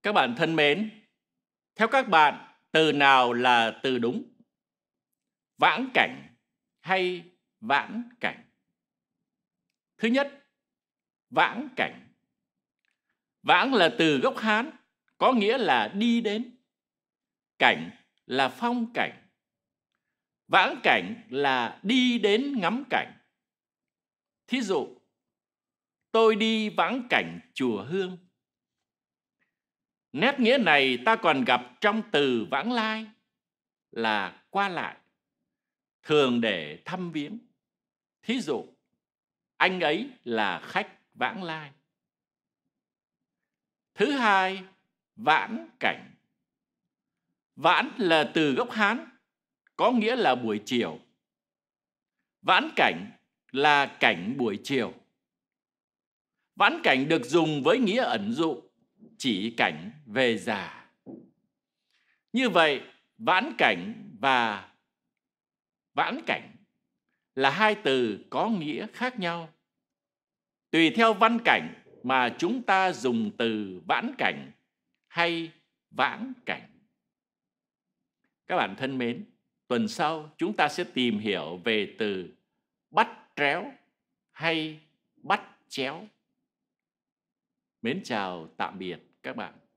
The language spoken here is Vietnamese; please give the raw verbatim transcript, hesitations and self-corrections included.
Các bạn thân mến, theo các bạn, từ nào là từ đúng? Vãng cảnh hay vãn cảnh? Thứ nhất, vãng cảnh. Vãng là từ gốc Hán, có nghĩa là đi đến. Cảnh là phong cảnh. Vãng cảnh là đi đến ngắm cảnh. Thí dụ, tôi đi vãng cảnh chùa Hương. Nét nghĩa này ta còn gặp trong từ vãng lai là qua lại, thường để thăm viếng. Thí dụ, anh ấy là khách vãng lai. Thứ hai, vãn cảnh. Vãn là từ gốc Hán, có nghĩa là buổi chiều. Vãn cảnh là cảnh buổi chiều. Vãn cảnh được dùng với nghĩa ẩn dụ, chỉ cảnh về già. Như vậy, vãn cảnh và vãn cảnh là hai từ có nghĩa khác nhau. Tùy theo văn cảnh mà chúng ta dùng từ vãn cảnh hay vãng cảnh. Các bạn thân mến, tuần sau chúng ta sẽ tìm hiểu về từ bắt tréo hay bắt chéo. Mến chào tạm biệt các bạn.